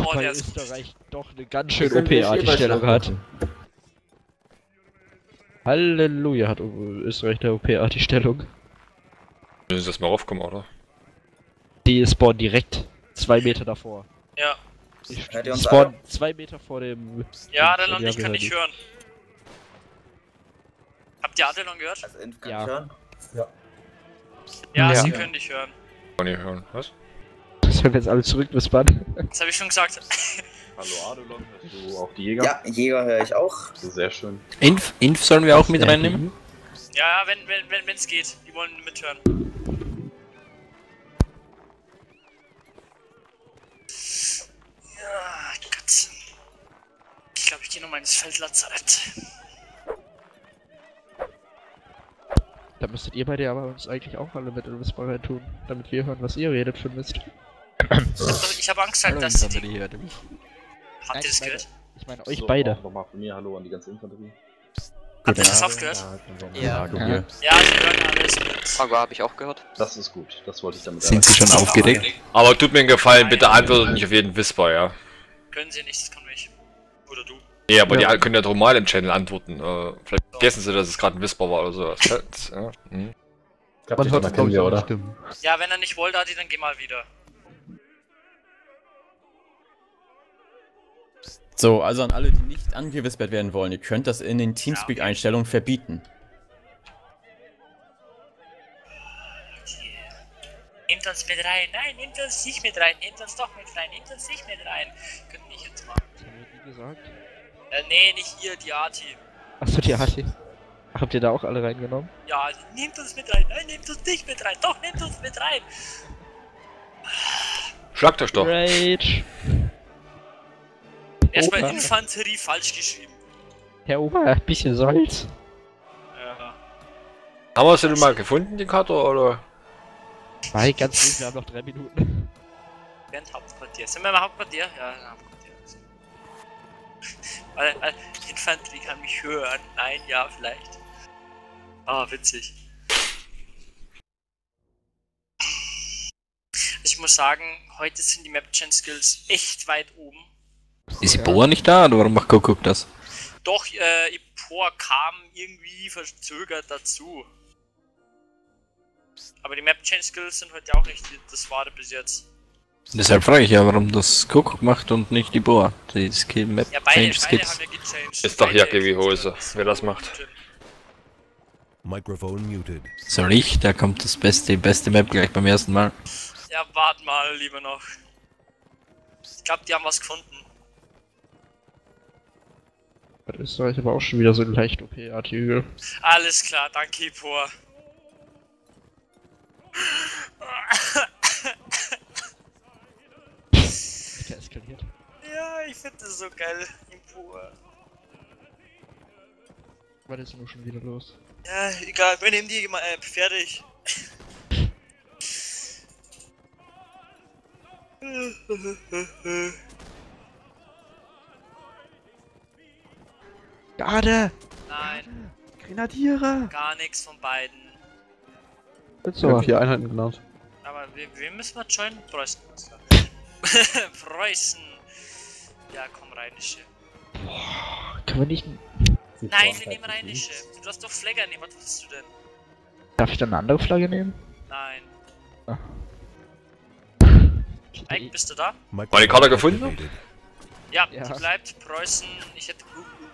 Oh, weil der ist gut. Österreich doch eine ganz schön OP-artige Stellung hat. Halleluja, hat Österreich eine OP-artige Stellung. Müssen Sie das mal raufkommen, oder? Die spawnen direkt 2 Meter davor. Ja. Die Hört ihr uns spawnen 2 Meter vor dem... Ja, dem- Adelon, ich kann dich hören. Habt ihr Adelon gehört? Also Inf kann Ja. ich hören? Ja, Ja. sie können dich hören. Kann ich hören. Was? Sollen wir jetzt alle zurück wispern? Das habe ich schon gesagt. Hallo Adelon, hörst du auch die Jäger? Ja, Jäger höre ich auch. Sehr schön. Inf sollen wir auch mit reinnehmen? Ja, wenn's geht. Die wollen mithören. Ja, Gott. Ich glaube, ich gehe nochmal ins Feldlazarett. Da müsstet ihr beide aber uns eigentlich auch alle mit in Whisperer tun, damit wir hören, was ihr redet für Mist. Ich habe Angst halt, dass die... Habt ihr das gehört? Ich meine euch So, beide. auch nochmal von mir Hallo an die ganze Infanterie. Habt ihr das aufgehört? Ja. Ja, sie hören alles mit. Frage habe ich auch gehört. Das ist gut, das wollte ich damit Sind Sie schon aufgeregt? Aber tut mir einen Gefallen, bitte antwortet nicht auf jeden Whisper, ja? Können sie nicht, das kann ich. Oder du. Nee, aber Ja. die können ja normal im Channel antworten. Vielleicht vergessen sie, dass es gerade ein Whisper war oder sowas. Ja. Hm. Man hört es, glaube ich, oder? Ja, wenn er nicht wollte, Adi, dann geh mal wieder. So, also an alle, die nicht angewispert werden wollen, ihr könnt das in den Teamspeak-Einstellungen verbieten. Nehmt uns mit rein. Nein, nehmt uns nicht mit rein. Nehmt uns doch mit rein. Nehmt uns nicht mit rein. Könnt nicht jetzt mal. Was haben wir die gesagt? Nee, nicht ihr, die Arti. Achso, die Hati. Habt ihr da auch alle reingenommen? Ja, nehmt uns mit rein. Nein, nehmt uns nicht mit rein. Doch, nehmt uns mit rein. Schlagt euch doch. Rage! Erstmal Opa. Infanterie falsch geschrieben. Herr Ober, ein bisschen Salz. Ja. Haben wir sie denn mal gefunden, die Karte, oder? Nein, ganz ruhig, wir haben noch 3 Minuten. Während Hauptquartier. Sind wir im Hauptquartier? Ja, im Hauptquartier. Weil Infanterie kann mich hören. Nein, ja, vielleicht. Ah, witzig. Ich muss sagen, heute sind die Map-Gen-Skills echt weit oben. Ist Ipoa nicht da oder warum macht Kuckuck das? Doch, Ipor kam irgendwie verzögert dazu. Aber die Map-Change-Skills sind heute auch nicht das Wahre bis jetzt. Deshalb frage ich ja, warum das Kuckuck macht und nicht Ipoa. Die Skill Map Ja, beide Change haben Skills. ja gechanged. Ist doch Beide Jacke wie sind Hose, so wer das macht. gut. Microphone muted. Soll ich? Da kommt das beste Map gleich beim ersten Mal. Ja, wart mal lieber noch. Ich glaube, die haben was gefunden. Das ist aber auch schon wieder so ein leicht OP-artiger. Alles klar, danke Ipor. Der eskaliert. Ja, ich finde das so geil, Ipor. Was ist denn schon wieder los? Ja, egal, wir nehmen die fertig. Garde! Nein, Grenadiere! gar nichts von beiden. Ich hab 4 Einheiten genannt. Aber wir müssen mal joinen. Preußen. Preußen. Ja, komm, Rheinische. Können wir nicht... Nein, wir nehmen Rheinische. Du hast doch Flagger nehmen, was willst du denn? Darf ich dann eine andere Flagge nehmen? Nein. Ah. Ike, bist du da? War die Karte gefunden? Ja, Ja. die bleibt. Preußen. Ich hätte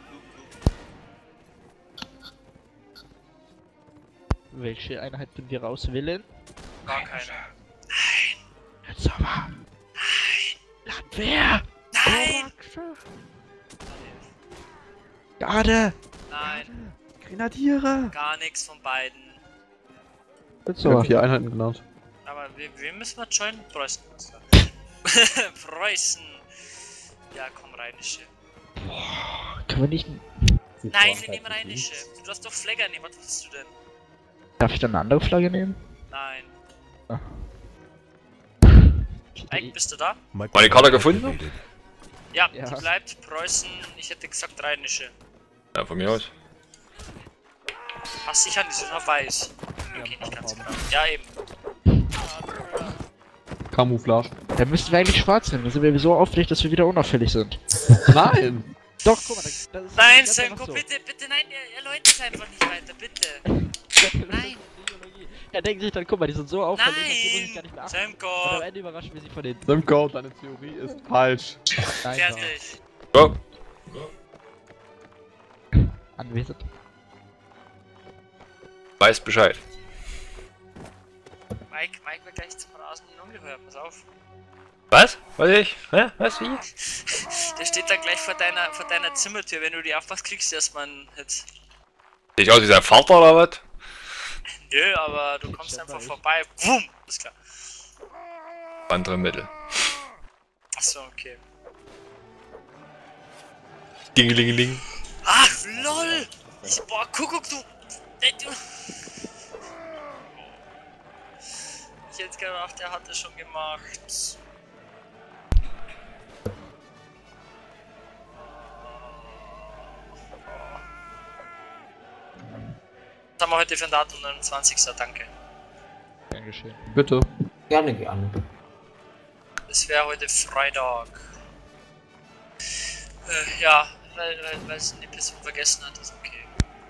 Welche Einheit sind wir raus willen? gar keine. Jetzt aber! Nein! Landwehr! Nein! Garde! Nein, Grenadiere! gar nichts von beiden. Ich hab 4 Einheiten genannt. Aber wir müssen mal joinen. Preußen. Preußen. Ja, komm, Rheinische. Können wir nicht... Nein, wir nehmen Rheinische. Du hast doch Flagger nehmen, was willst du denn? Darf ich dann eine andere Flagge nehmen? Nein. Ah. Ike, bist du da? War die Karte gefunden? Ja, Ja. die bleibt. Preußen. Ich hätte gesagt Rheinische. Ja, von mir aus. Ach, sicher, die sind noch weiß. Okay, nicht ganz genau. Ja, eben. Camouflage. Dann müssten wir eigentlich schwarz nehmen. Dann sind wir so auffällig, dass wir wieder unauffällig sind. Nein! Doch, guck mal, das ist Nein, ganz Semko, einfach so. bitte, nein, ihr erläutert einfach nicht weiter, bitte. Nein. Ja, denken sich dann, guck mal, die sind so auffällig, auf die muss ich gar Nein, nicht mehr achten. Und Semko, am Ende überraschen wir sie von den... Simco, deine Theorie ist falsch. Nein, fertig. Go. anwesend. Weiß Bescheid. Mike wird gleich zum rasenden Ungeheuer, pass auf. Was? Was ich? Hä? Was? Wie? Der steht dann gleich vor deiner Zimmertür, wenn du die aufmachst, kriegst du erstmal einen Hit. Sehe ich aus wie sein Vater oder was? Nö, aber du kommst einfach vorbei. Wumm! Ist klar. Andere Mittel. Achso, okay. Dingelingeling. Ach, lol! Boah, Kuckuck, du! Ich hätte gedacht, der hat das schon gemacht. Was haben wir heute für ein Datum? 29. Danke. Gern geschehen. Bitte. Gerne, gerne. Es wäre heute Freitag. Ja, weil es eine Person vergessen hat, ist okay.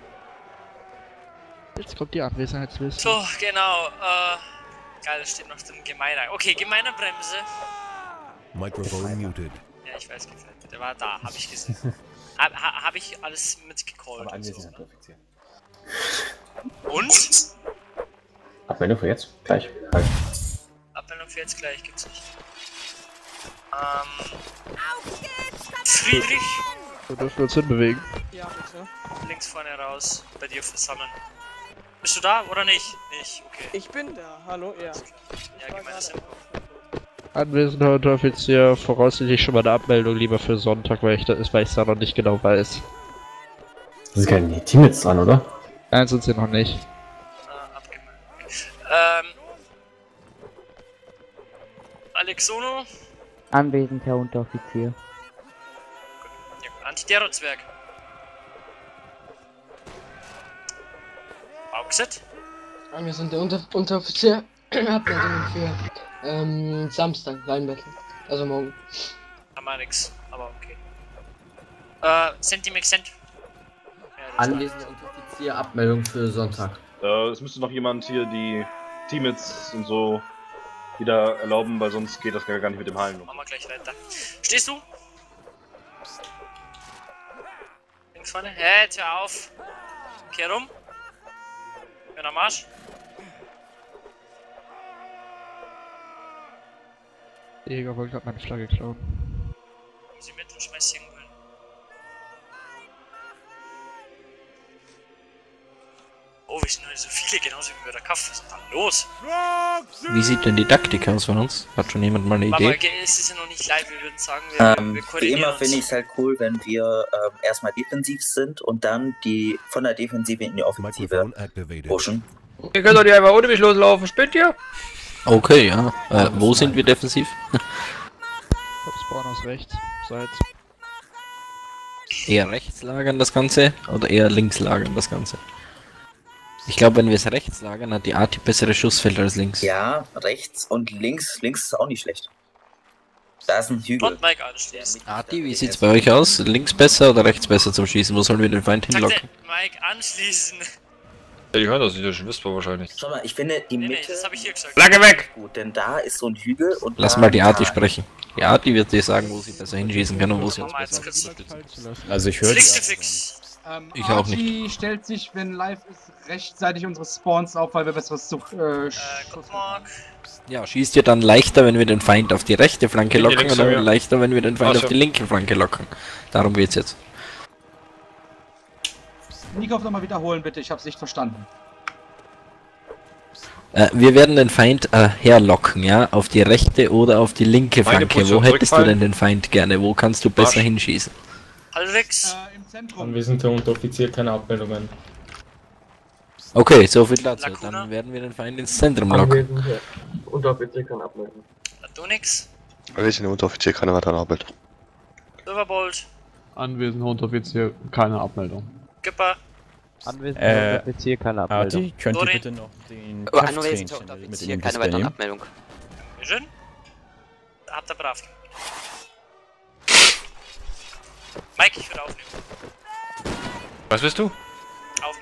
Jetzt kommt die Anwesenheitsliste. So, genau, geil, das steht noch drin, gemeiner. Okay, gemeiner Bremse. Microphone muted. Ja, ich weiß, gefällt mir. Der war da, hab ich gesehen. Hab ich alles mitgecallt. Aber Und so. Anwesenheit Offizier. Und? Abmeldung für jetzt? Gleich. Halt. Abmeldung für jetzt gleich gibt's nicht. Friedrich, Wir dürfen uns hinbewegen. Ja, bitte. links vorne raus, bei dir versammeln. Bist du da oder nicht? Nicht, okay. Ich bin da. Hallo, ja. Ja, gemeiner Simpo. Anwesender Unteroffizier, voraussichtlich schon mal eine Abmeldung lieber für Sonntag, weil ich da noch nicht genau weiß. Das ist kein Team jetzt dran, oder? Nein, sind sie noch nicht. Abgemeldet. Alexono? Anwesend, Herr Unteroffizier. Ja, Antiterrorzwerg. Auxet? Wir sind der Unteroffizier. Abmeldungen für Samstag, Rheinbattle. Also morgen. Haben wir nix, aber okay. Sentimexent. Anwesender Unteroffizier, Abmeldung für Sonntag. Es müsste noch jemand hier die Teammates und so wieder erlauben, weil sonst geht das gar nicht mit dem Hallen. Machen wir gleich weiter. Stehst du? Links vorne? Hä, jetzt hör auf. Kehr rum. Bin am Marsch. Der Jäger wollte gerade meine Flagge klauen. Nimm sie mit und schmeiß sie irgendwo hin. Oh, wir sind heute so viele, genauso wie bei der Kaff. Was ist denn da los? Wie sieht denn die Taktik aus von uns? Hat schon jemand mal eine Aber Idee? es ist ja noch nicht live, wir würden sagen, wir Wie koordinieren immer uns. finde ich es halt cool, wenn wir erstmal defensiv sind und dann die von der Defensive in die Offensive Microphone activated. pushen. Ihr könnt doch nicht einfach ohne mich loslaufen, spinnt ihr? Okay, ja. Wo sind wir defensiv? Spawn aus rechts, Seite. Eher rechts lagern das Ganze oder eher links lagern das Ganze? Ich glaube, wenn wir es rechts lagern, hat die Arti bessere Schussfelder als links. Ja, rechts und links. Links ist auch nicht schlecht. Da ist ein Hügel. Und Mike anschließen. Arti, wie sieht's bei euch aus? Links besser oder rechts besser zum Schießen? Wo sollen wir den Feind hinlocken? Mike anschließen. Ja, die hören das nicht, das ist Whisper wahrscheinlich. Schau mal, ich finde die Nee, Mitte das habe ich hier gesagt. Flagge weg! gut, denn da ist so ein Hügel und Lass da mal die Arti Tal. sprechen. Die Arti wird dir sagen, wo sie besser hinschießen kann und wo sie uns Mach mal jetzt besser kurz. Also ich höre die. Fix. Ich auch nicht. Archie stellt sich, wenn live ist, rechtzeitig unsere Spawns auf, weil wir besseres Zug. Guck mal. Ja, schießt ihr dann leichter, wenn wir den Feind auf die rechte Flanke Die locken links, oder ja. leichter, wenn wir den Feind Ach so. auf die linke Flanke locken? Darum geht's jetzt. Nikov nochmal wiederholen, bitte, ich hab's nicht verstanden. Wir werden den Feind herlocken, ja? Auf die rechte oder auf die linke Meine Flanke. Wo Position hättest du zurückfallen. denn den Feind gerne? Wo kannst du besser Marsch. hinschießen? Halbwegs. Im Zentrum. Anwesender Unteroffizier, keine Abmeldungen. Okay, so viel dazu. Lacuna. Dann werden wir den Feind ins Zentrum locken. Anwesender Unteroffizier, keine Abmeldung. Atonix. Welchen Unteroffizier keine weitere Arbeit? Silverbolt. Anwesender Unteroffizier, keine Abmeldung. Gipper. Anwesender Unteroffizier, keine Abmeldung. Arti, könnt ihr Dori. bitte noch den Anwesender Channel mit in Unteroffizier, den keine Display weiteren nehmen? Abmeldung. Schön. Habt ihr brav. Mike, ich würde aufnehmen. Was bist du? Aufnehmen.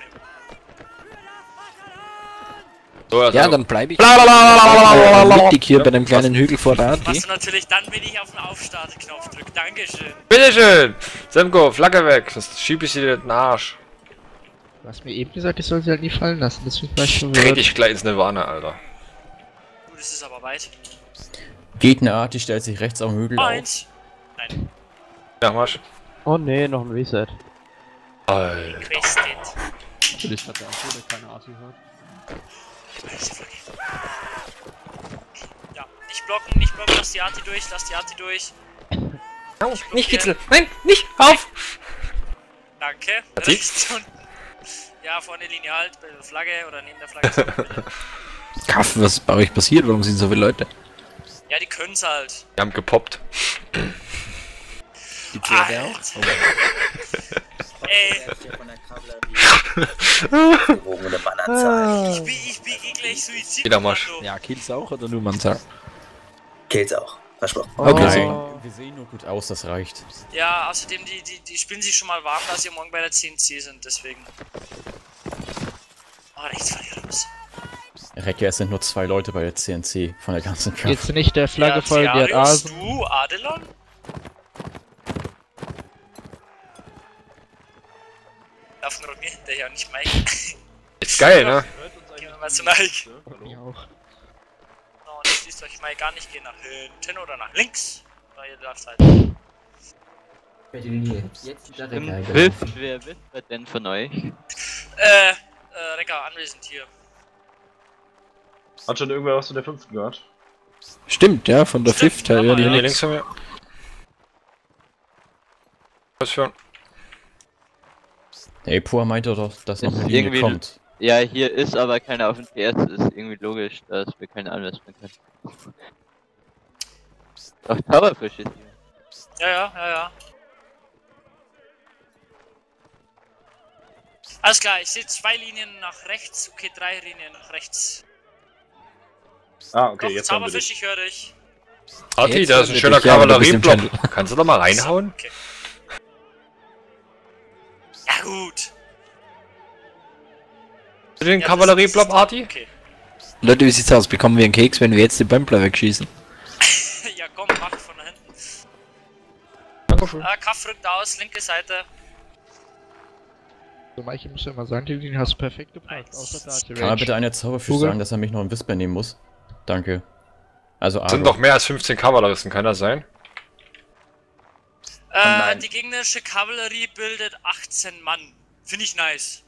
So, also Ja, dann bleibe ich Blablabla. mittig hier bei dem kleinen Hügel vor der Was AT. du natürlich dann, wenn ich auf den Aufstartknopf drücke. Dankeschön. Bitteschön! Semko, Flagge weg, sonst schieb ich dir den Arsch. Du hast mir eben gesagt, ich soll sie halt nie fallen lassen, deswegen war ich schon Dreh dich gleich ins Nirvana, Alter. Gut, es ist aber weit. Gegner, die stellt sich rechts am Hügel auf. Eins. Nein. Ja, Marsch. Oh nee, noch ein Reset. Alter. Requested. Das hat der auch wieder keine Arti gehört. Ja, nicht blocken, lass die Arti durch. Au, nicht kitzeln! Nein, nicht! Auf! Danke. Hat sie? Rechts unten. Ja, vorne Linie halt, bei der Flagge oder neben der Flagge. Kaffen, was ist bei euch passiert? Warum sind so viele Leute? Ja, die können's halt. Wir haben gepoppt. Die Pferde auch? Ey, Von der Kavallerie. Gewogene Mannanzahl. ich biege gleich Suizid. Jeder Marsch. Ja, Kills auch oder nur Manzahl? Kills auch. Versprochen. Okay, Nein, so. wir sehen nur gut aus, das reicht. Ja, außerdem, die spielen sich schon mal warm, da sie morgen bei der CNC sind, deswegen. Oh, rechts fahr ich raus. Recke, es sind nur 2 Leute bei der CNC von der ganzen Kampf. Jetzt nicht der Flagge Ja, voll, die hat Thearius, Asen. du, Adelon? Laufen nur mir hinterher und nicht Mike. Ist geil, ne? Gehen wir mal zu Mike. Ich auch. So, und jetzt liest euch Mike gar nicht, gehen nach hinten oder nach links. Da ihr darf halt. Jetzt der Wer wird denn von euch? Recker, anwesend hier. Hat schon irgendwer was zu der 5. gehört? Stimmt, ja, von der Fifth her. Ja, die Hier links. links von mir. Was für ein... Ey, Pua meinte doch, dass noch eine Linie Irgendwie- kommt. Ja, hier ist aber keiner auf dem PS, ist irgendwie logisch, dass wir keine Anwärts mehr können. Ach, Towerfish ist hier. Ja. Alles klar, ich sehe 2 Linien nach rechts, okay, 3 Linien nach rechts. Ah, okay, Doch, jetzt haben wir Zauberfisch, dich. ich höre dich. Arti, Jetzt da ist ein wird schöner dich, ja, aber du bist im Kavallerieblock. Kannst du da mal reinhauen? Okay. Ja gut. Hast du den Ja, Kavallerieblock, Arti? Okay. Leute, wie sieht's aus? Bekommen wir einen Keks, wenn wir jetzt die Bömpler wegschießen? Ja komm, mach von da hinten. Dankeschön. Kaff rückt aus, linke Seite. So, Mike, ich muss ja mal sagen, die Linie hast du perfekt geparkt, außer da hat die Kann man bitte einer Zauberfisch Vogel? sagen, dass er mich noch ein Whisper nehmen muss? Danke. Also Sind doch mehr als 15 Kavalleristen, kann das sein? Die gegnerische Kavallerie bildet 18 Mann. Finde ich nice.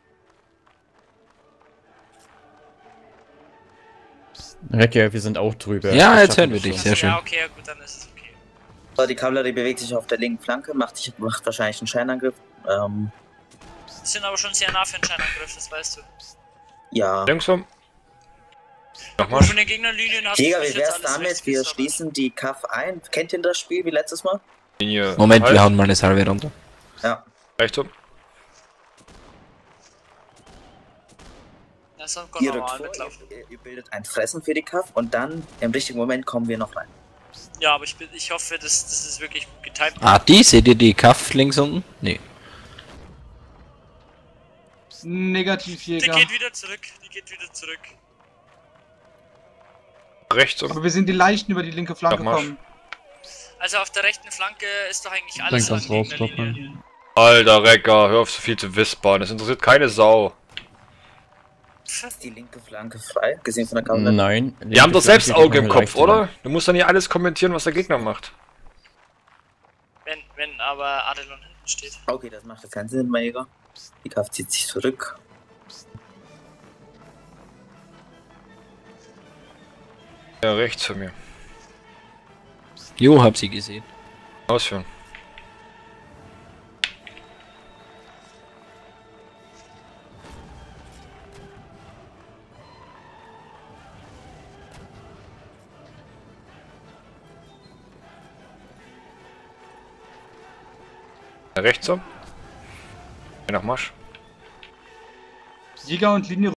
Recke, wir sind auch drüber. Ja, Ich jetzt schaff hören wir das dich, schon. sehr schön. Ja, okay, ja, gut, dann ist es okay. So, die Kavallerie bewegt sich auf der linken Flanke, macht wahrscheinlich einen Scheinangriff. Die sind aber schon sehr nah für einen Scheinangriff, das weißt du. Ja. Langsam. Nochmal. Und von den Gegnerlinien hast Jäger, du wie bis wär's jetzt alles damit? rechts Wir gesammelt. schließen die Kaff ein. Kennt ihr das Spiel wie letztes Mal? Linie Moment, halt. wir hauen mal eine Salve runter. Ja. Rechts um. Ja, so Ihr kann rückt normal vor, mitlaufen. ihr bildet ein Fressen für die Kaff und dann im richtigen Moment kommen wir noch rein. Ja, aber ich hoffe, das ist wirklich gut getimt. AT, seht ihr die Kaff links unten? Nee. Negativjäger. Die geht wieder zurück. Rechts um. Aber wir sind die Leichten über die linke Flanke Doch, Marsch. gekommen. Also auf der rechten Flanke ist doch eigentlich alles an Gegnerlinie. Alter Recker, hör auf so viel zu wispern. Das interessiert keine Sau. Ist die linke Flanke frei, gesehen von der Kavallerie? Nein. Die haben doch selbst Flanke Auge im geht noch Kopf, eine leichte oder? Du musst doch nicht alles kommentieren, was der Gegner macht. Wenn aber Adelon hinten steht. Okay, das macht jetzt keinen Sinn, mein Jäger. Die Kaff zieht sich zurück. Ja, rechts von mir. Jo, hab sie gesehen. Ausführen. Rechts um. Nach Marsch. Jäger und Linie